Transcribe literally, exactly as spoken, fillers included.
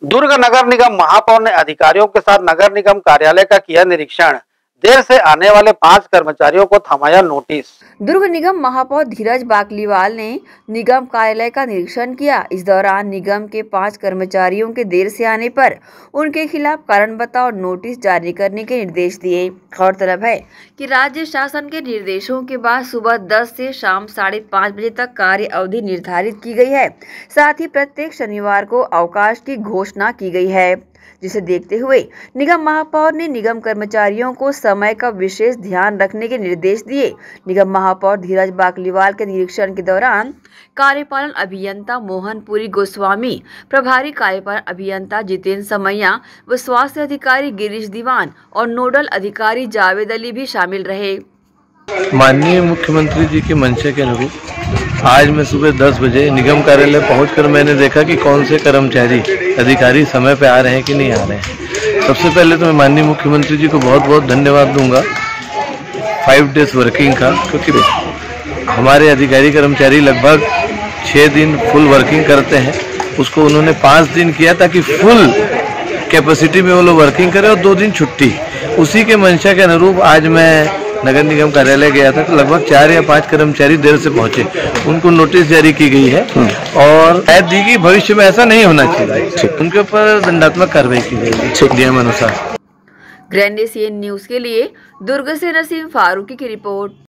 दुर्ग नगर निगम महापौर ने अधिकारियों के साथ नगर निगम कार्यालय का किया निरीक्षण। देर से आने वाले पांच कर्मचारियों को थमाया नोटिस। दुर्ग निगम महापौर धीरज बाकलीवाल ने निगम कार्यालय का निरीक्षण किया। इस दौरान निगम के पांच कर्मचारियों के देर से आने पर उनके खिलाफ कारण बताओ नोटिस जारी करने के निर्देश दिए। गौरतलब है कि राज्य शासन के निर्देशों के बाद सुबह दस से शाम साढ़े पाँच बजे तक कार्य अवधि निर्धारित की गई है। साथ ही प्रत्येक शनिवार को अवकाश की घोषणा की गई है, जिसे देखते हुए निगम महापौर ने निगम कर्मचारियों को समय का विशेष ध्यान रखने के निर्देश दिए। निगम महापौर धीरज बाकलीवाल के निरीक्षण के दौरान कार्यपालन अभियंता मोहनपुरी गोस्वामी, प्रभारी कार्यपालन अभियंता जितेंद्र समैया व स्वास्थ्य अधिकारी गिरीश दीवान और नोडल अधिकारी जावेद अली भी शामिल रहे। माननीय मुख्यमंत्री जी के मंशा के अनुरूप आज मैं सुबह दस बजे निगम कार्यालय पहुंचकर मैंने देखा कि कौन से कर्मचारी अधिकारी समय पे आ रहे हैं कि नहीं आ रहे हैं। सबसे पहले तो मैं माननीय मुख्यमंत्री जी को बहुत बहुत धन्यवाद दूंगा फाइव डेज वर्किंग का, क्योंकि हमारे अधिकारी कर्मचारी लगभग छः दिन फुल वर्किंग करते हैं, उसको उन्होंने पाँच दिन किया ताकि फुल कैपेसिटी में वो लोग वर्किंग करें और दो दिन छुट्टी। उसी के मंशा के अनुरूप आज मैं नगर निगम कार्यालय गया था तो लगभग चार या पांच कर्मचारी देर से पहुंचे, उनको नोटिस जारी की गई है और शायद दी कि भविष्य में ऐसा नहीं होना चाहिए, उनके ऊपर दंडात्मक कार्रवाई की जाएगी नियम अनुसार। ग्रैंड एशियन न्यूज के लिए दुर्ग से नसीम फारूकी की रिपोर्ट।